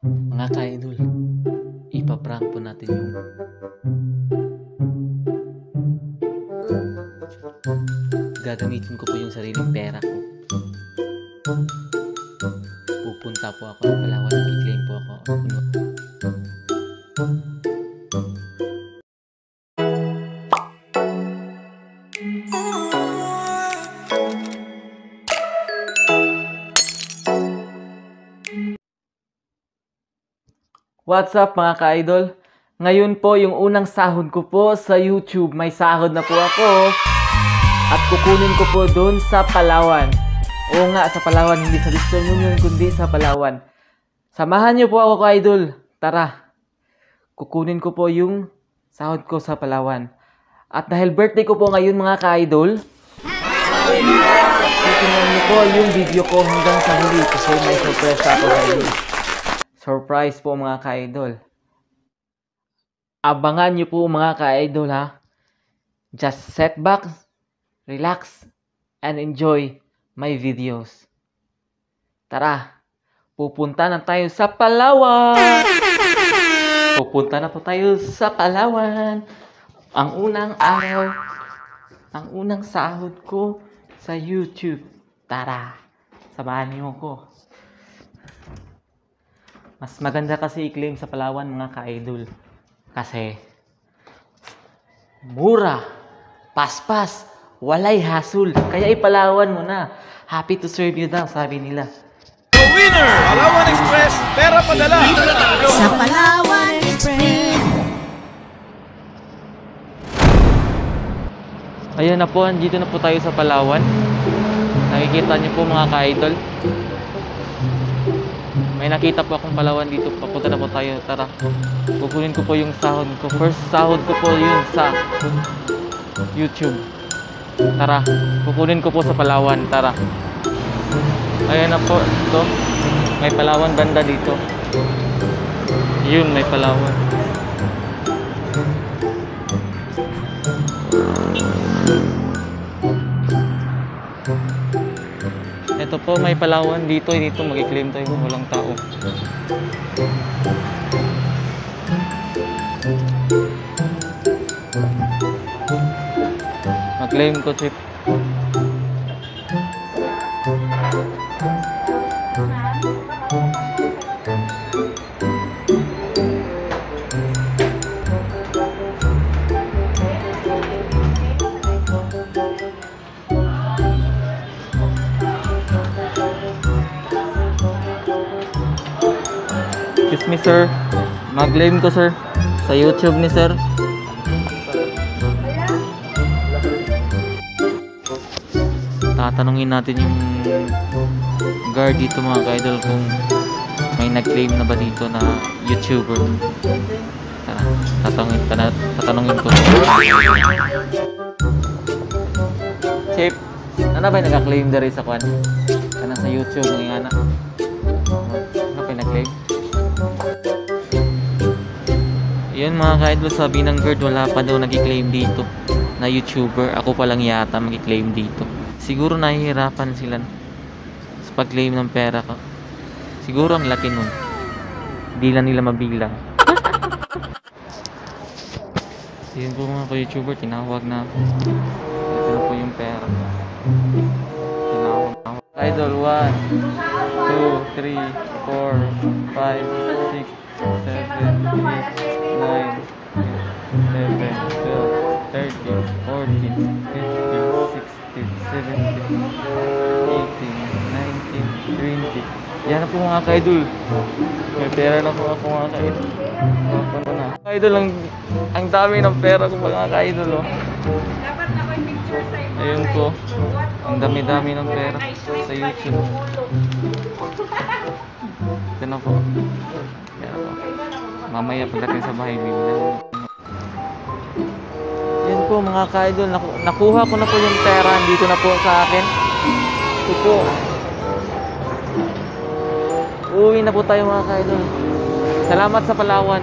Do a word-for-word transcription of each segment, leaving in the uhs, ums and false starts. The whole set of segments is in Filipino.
Mga ka-idol, ipaprank po natin yung gagamitin ko po yung sariling pera ko. Pupunta po ako ng Palawan, mag-claim po ako. What's up mga ka-idol? Ngayon po yung unang sahod ko po sa YouTube. May sahod na po ako. At kukunin ko po dun sa Palawan. Oo nga, sa Palawan. Hindi sa Western Union, kundi sa Palawan. Samahan niyo po ako ka-idol. Tara. Kukunin ko po yung sahod ko sa Palawan. At dahil birthday ko po ngayon mga ka-idol, tingnan niyo po yung video ko hanggang sa huli kasi may surprise ako sa inyo. Surprise po mga ka-idol. Abangan nyo po mga ka-idol ha. Just sit back, relax, and enjoy my videos. Tara, pupunta na tayo sa Palawan. Pupunta na po tayo sa Palawan. Ang unang araw, ang unang sahod ko sa YouTube. Tara, samahan niyo ko. Mas maganda kasi i-claim sa Palawan mga ka-idol. Kasi mura, paspas, walay hassle. Kaya ipalawan mo na. Happy to serve you daw, sabi nila. The winner! Palawan Express, pera padala! Sa Palawan Express. Ayun na po, andito na po tayo sa Palawan. Nakikita niyo po mga ka-idol. May nakita po akong Palawan dito. Papunta na po tayo. Tara. Kukunin ko po yung sahod ko. First sahod ko po yun sa YouTube. Tara. Kukunin ko po sa Palawan. Tara. Ayan na po. Ito. May Palawan banda dito. Yun, may Palawan. Ito po, may Palawan dito. Dito mag-claim tayo kung walang tao. Mag-claim ko, Chip. Excuse me sir, mag-claim ko sir sa YouTube ni sir. Tatanungin natin yung guard dito mga ka-idol kung may nag-claim na ba dito na YouTuber. Tara, tatanungin, tatanungin ko. Chip, ano ba yung nag-claim dari sa kwan? Kana sa YouTube ng ingana? Ano ba yung nag-claim? Yun mga ka-idol, sabi ng guard wala pa daw nag-claim dito na YouTuber. Ako pa lang yata mag-claim dito. Siguro nahihirapan sila sa pag-claim ng pera ko. Siguro ang laki nun. Hindi lang nila mabilang. Yun po mga ka-YouTuber, tinawag na. Ito na po yung pera ko. Tinawag na. Idol, one, two, three, four, five, six, seven, eight, nine, eleven, twelve, thirteen, fourteen, fifteen, sixteen, seventeen, eighteen, nineteen, twenty. Yan na po mga ka-idol. May pera na po ako mga ka-idol. Mga na. Ka-idol, ang, ang dami ng pera ko mga ka-idol. Oh. Ayun po. Ang dami-dami ng pera sa YouTube. Ito na po. Yan po. Mamaya pagdating sa bahay, bibilan. Yan po mga ka-idol. Naku nakuha ko na po yung pera. Dito na po sa akin. Ito po. Uwi na po tayo mga ka-idol. Salamat sa Palawan.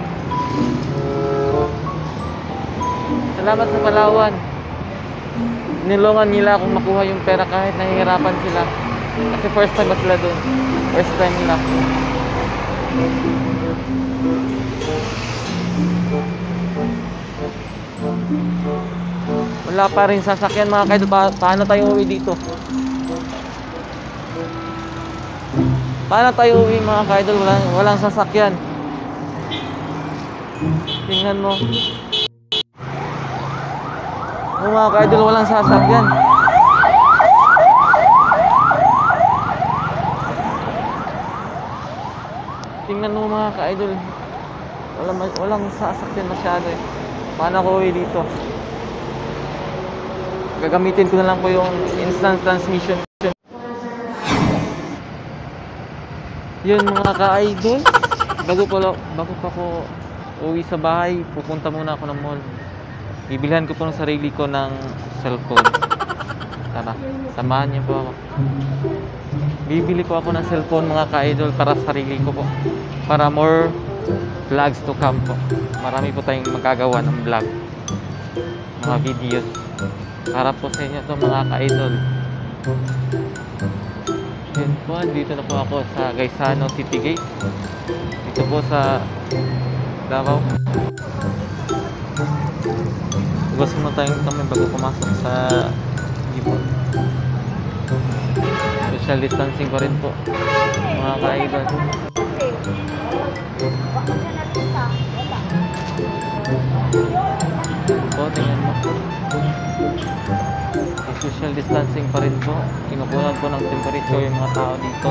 Salamat sa Palawan. Nilungan nila akong makuha yung pera kahit nahihirapan sila. Kasi first time ba sila doon? First time nila. Wala pa rin sasakyan mga kaidol. Pa paano tayo uwi dito? Paano tayo uwi mga kaidol? Walang, walang sasakyan. Tingnan mo. Oh, mga kaidol, walang sasakyan. Tingnan mo mga ka-idol. Walang, walang sasakyan masyado eh. Paano ako uwi dito? Gagamitin ko na lang po yung instant transmission. Yun mga ka-idol. Bago pa, bago pa ako uwi sa bahay, pupunta muna ako ng mall. Bibilhan ko po ng sarili ko ng cellphone. Tara, samahan niyo po ako. Bibili ko ako ng cellphone mga ka-idol para sa sarili ko po. Para more vlogs to come po. Marami po tayong magagawa ng vlog. Mga videos. Para po sa inyo to mga ka-idol. Yan po, dito na po ako sa Gaisano City Gate. Dito po sa Davao. Tugas muna tayong kami bago pumasok sa Gipon. Social distancing pa rin po mga ka-idol. Po, tingnan mo. Social distancing pa rin po. Kinukunan po ng temperature yung mga tao dito.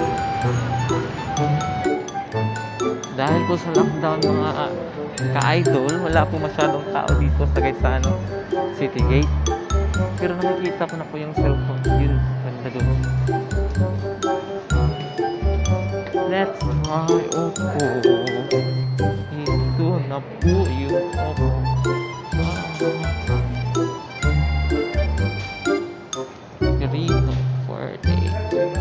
Dahil po sa lockdown mga ka-idol, wala po masyadong tao dito sa Gaisano City Gate. Pero nakikita ko na po yung cellphone. Yun, ganda doon. Let's fly, opo. Ito na po yung opo. Rito, forty-eight.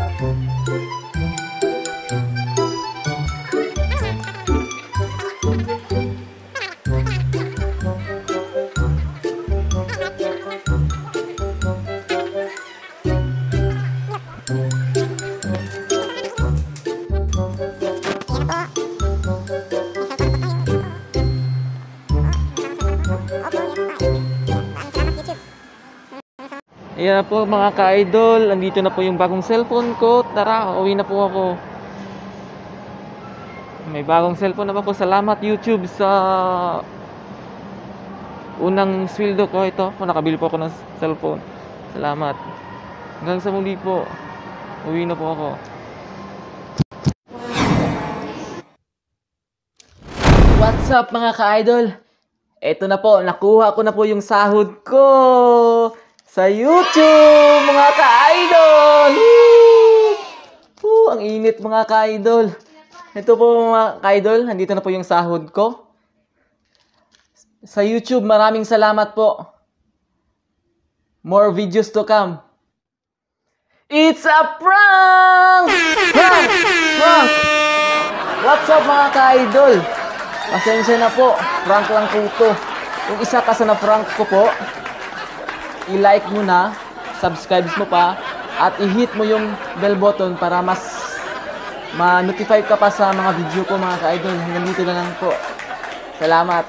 Ayan na po mga ka-idol, andito na po yung bagong cellphone ko. Tara, uwi na po ako. May bagong cellphone na po. Salamat YouTube sa unang sweldo ko. Ito po, nakabili po ako ng cellphone. Salamat. Hanggang sa muli po. Uwi na po ako. What's up mga ka-idol? Ito na po, nakuha ko na po yung sahod ko sa YouTube, mga ka-idol! Woo! Ang init mga ka-idol. Ito po mga ka-idol, nandito na po yung sahod ko. Sa YouTube, maraming salamat po. More videos to come. It's a prank! Prank! Prank! What's up mga ka-idol? Pasensya na po, prank lang po ito. Yung isa kasi na prank ko po, i-like mo na, subscribe mo pa, at i-hit mo yung bell button para mas ma-notify ka pa sa mga video ko mga ka-idol. Hanggang dito na lang po. Salamat.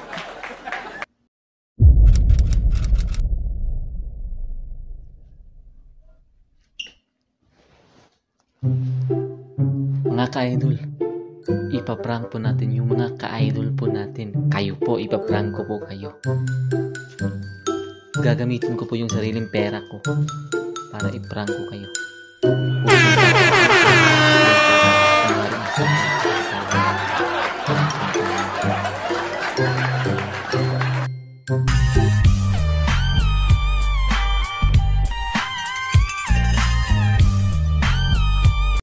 Mga ka-idol, ipaprank po natin yung mga ka-idol po natin. Kayo po, ipaprank ko po kayo. Gagamitin ko po yung sariling pera ko para i-prank ko kayo. Thank you.